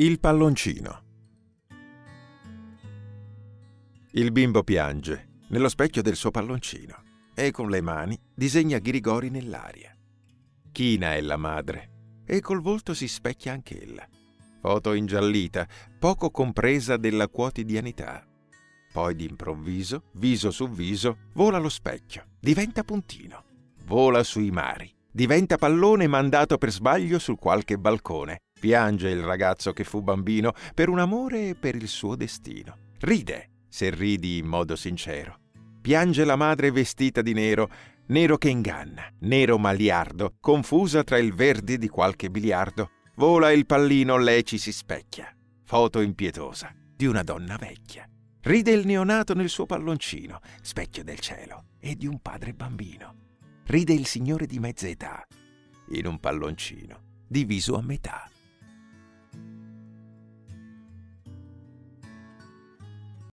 Il palloncino. Il bimbo piange nello specchio del suo palloncino e con le mani disegna ghirigori nell'aria. China è la madre e col volto si specchia anch'ella. Foto ingiallita, poco compresa della quotidianità. Poi d'improvviso, viso su viso, vola lo specchio, diventa puntino. Vola sui mari, diventa pallone mandato per sbaglio su qualche balcone. Piange il ragazzo che fu bambino per un amore e per il suo destino. Ride, se ridi in modo sincero. Piange la madre vestita di nero, nero che inganna, nero maliardo, confusa tra il verde di qualche biliardo. Vola il pallino, lei ci si specchia. Foto impietosa di una donna vecchia. Ride il neonato nel suo palloncino, specchio del cielo e di un padre bambino. Ride il signore di mezza età, in un palloncino diviso a metà.